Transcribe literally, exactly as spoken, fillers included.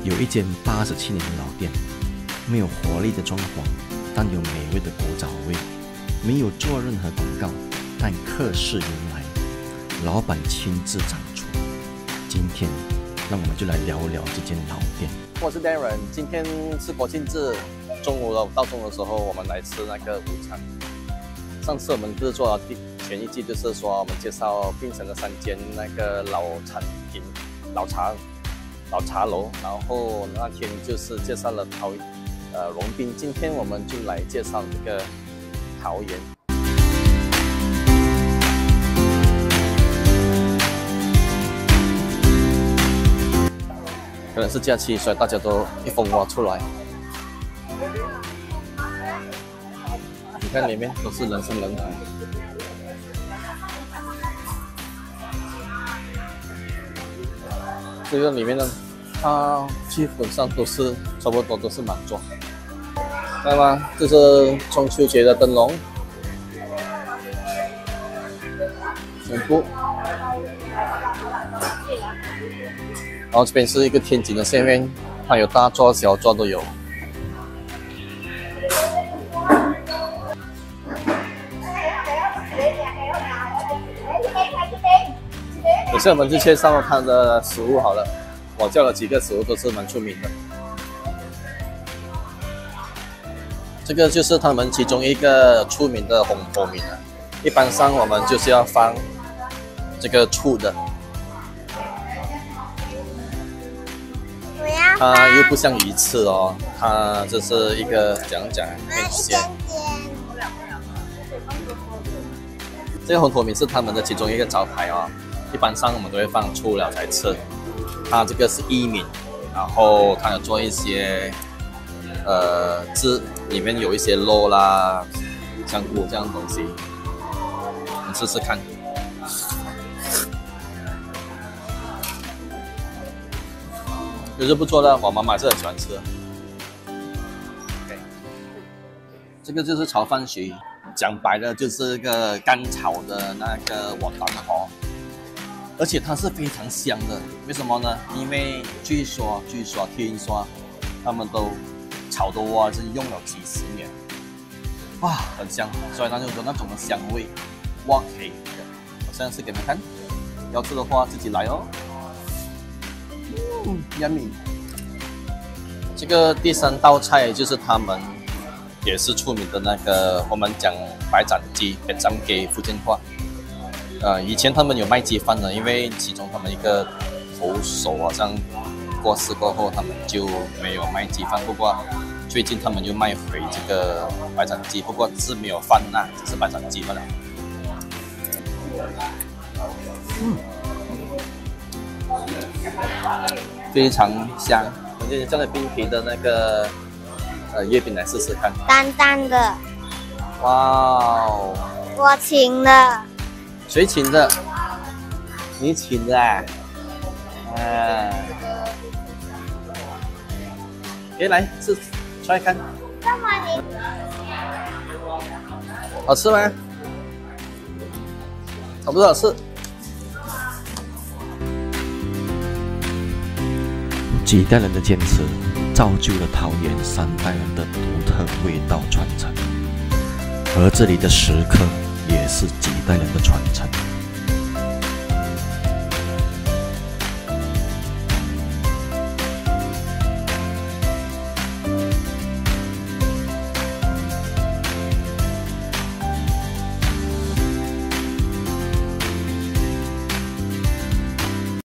有一间八十七年的老店，没有活力的装潢，但有美味的古早味。没有做任何广告，但客似云来，老板亲自掌厨。今天，让我们就来聊聊这间老店。 我是 Darren， 今天是国庆日，中午了，到中午的时候我们来吃那个午餐。上次我们不是做了第前一季，就是说我们介绍槟城的三间那个老餐厅、老茶、老茶楼，然后那天就是介绍了桃呃龙滨，今天我们就来介绍这个桃园。可能是假期，所以大家都一蜂窝出来。你看里面都是人山人海。这个里面呢，它基本上都是差不多都是满座。看到吗？这是中秋节的灯笼，全部。然后这边是一个天井的下面，它有大座、小座都有。等下我们就介绍它的食物好了，我叫了几个食物都是蛮出名的。这个就是他们其中一个出名的红火米了，一般上我们就是要放这个醋的。它又不像鱼翅哦，它这是一个讲讲很鲜。这个红火米是他们的其中一个招牌哦，一般上我们都会放醋了才吃。它这个是薏米，然后它有做一些呃汁，里面有一些肉啦、香菇这样的东西，你试试看。有时不错的，我妈妈是很喜欢吃的。Okay. 这个就是炒饭鱼，讲白了就是个干炒的那个瓦蛋河，而且它是非常香的。为什么呢？因为据说、据说、听说，他们都炒的哇，是用了几十年，哇，很香，所以它就有那种的香味。哇，可以的，我现在试给你们看，要吃的话自己来哦。嗯 ，yummy。这个第三道菜就是他们也是出名的那个，我们讲白斩鸡，白斩鸡福建话。呃，以前他们有卖鸡饭的，因为其中他们一个头手好像过世过后，他们就没有卖鸡饭。不过最近他们又卖回这个白斩鸡，不过是没有饭啦，只是白斩鸡罢了。嗯。非常香，我就叫那冰皮的那个呃月饼来试试看。 淡淡的。 哇哦！ 我请的。 谁请的？你请的啊？啊！哎，来试，try看。 干嘛你？ 好吃吗？好不好吃？ 几代人的坚持，造就了桃园三代人的独特味道传承，而这里的食客也是几代人的传承。